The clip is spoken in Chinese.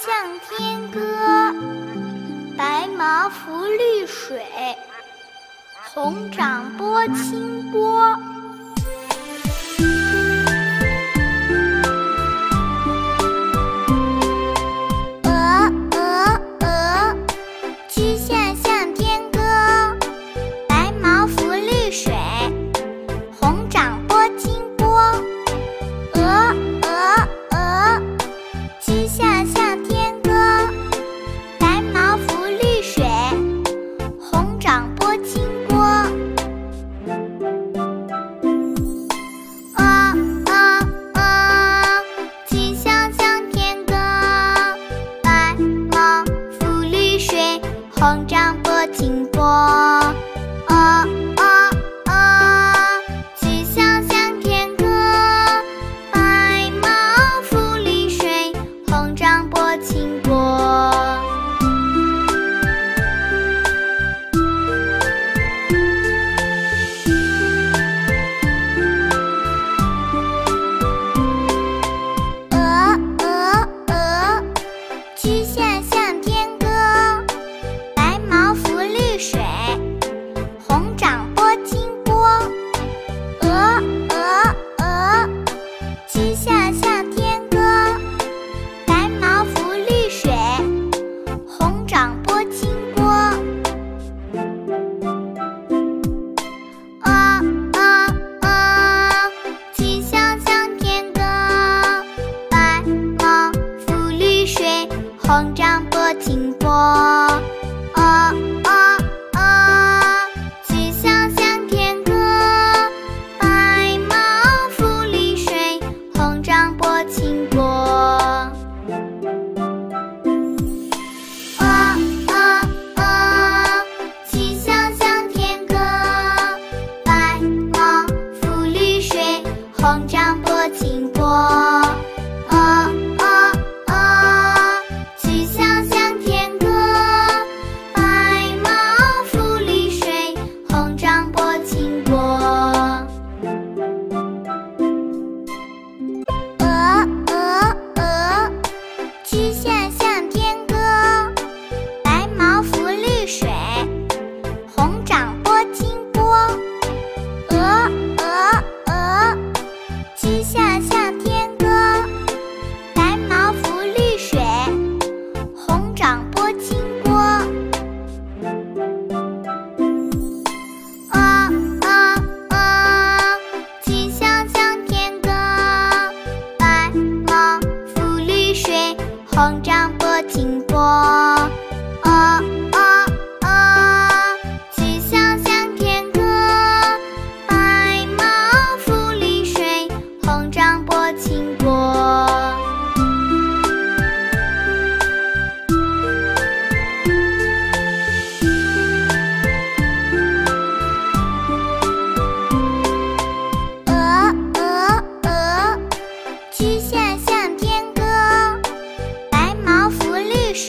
向天歌，白毛浮绿水，红掌拨清波。曲项向天歌，白毛浮绿水，红掌拨清波。曲项向天歌，白毛浮绿水，红掌拨清波。曲项向天歌，白毛浮绿水，红掌拨清波。曲项向天歌，白毛浮绿水，红掌拨清波。曲项向天歌，白毛浮绿水，红掌拨清波。曲项向天歌，白毛浮绿水，红掌拨清波。曲项向天歌，白毛浮绿水，红掌拨清波。曲项向天歌，白毛浮绿水，红掌拨清波。曲项向天歌，白毛浮绿水，红掌拨清波。曲项向天歌，白毛浮绿水，红掌拨清波。曲项向天歌，白毛浮绿水，红掌拨清波。曲项向天歌，白毛浮绿水，红掌拨清波。曲项向天歌，白毛浮绿水，红掌拨清波。